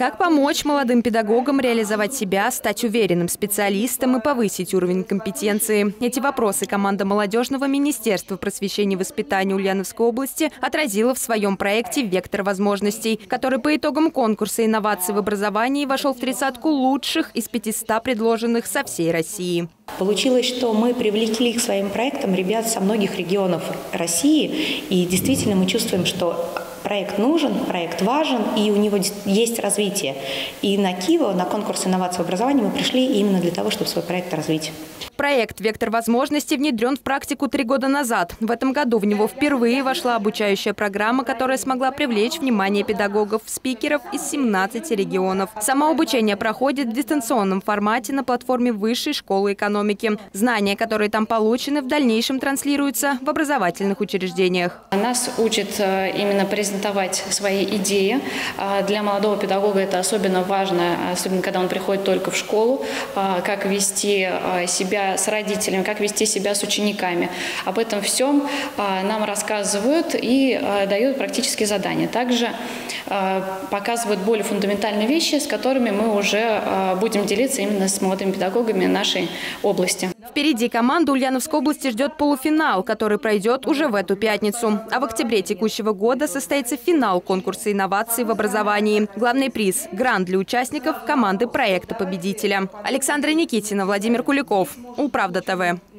Как помочь молодым педагогам реализовать себя, стать уверенным специалистом и повысить уровень компетенции? Эти вопросы команда Молодежного министерства просвещения и воспитания Ульяновской области отразила в своем проекте «Вектор возможностей», который по итогам конкурса инноваций в образовании вошел в тридцатку лучших из 500 предложенных со всей России. Получилось, что мы привлекли к своим проектам ребят со многих регионов России, и действительно мы чувствуем, что проект нужен, проект важен, и у него есть развитие. И на КИВО, на конкурс инноваций в образовании, мы пришли именно для того, чтобы свой проект развить. Проект «Вектор возможностей» внедрен в практику 3 года назад. В этом году в него впервые вошла обучающая программа, которая смогла привлечь внимание педагогов-спикеров из 17 регионов. Само обучение проходит в дистанционном формате на платформе Высшей школы экономики. Знания, которые там получены, в дальнейшем транслируются в образовательных учреждениях. Нас учат именно презентовать свои идеи. Для молодого педагога это особенно важно, особенно когда он приходит только в школу, как вести себя с родителями, как вести себя с учениками. Об этом всем нам рассказывают и дают практические задания. Также показывают более фундаментальные вещи, с которыми мы уже будем делиться именно с молодыми педагогами нашей области. Впереди команду Ульяновской области ждет полуфинал, который пройдет уже в эту пятницу. А в октябре текущего года состоится финал конкурса инноваций в образовании. Главный приз – грант для участников команды проекта победителя. Александра Никитина, Владимир Куликов. Управда ТВ.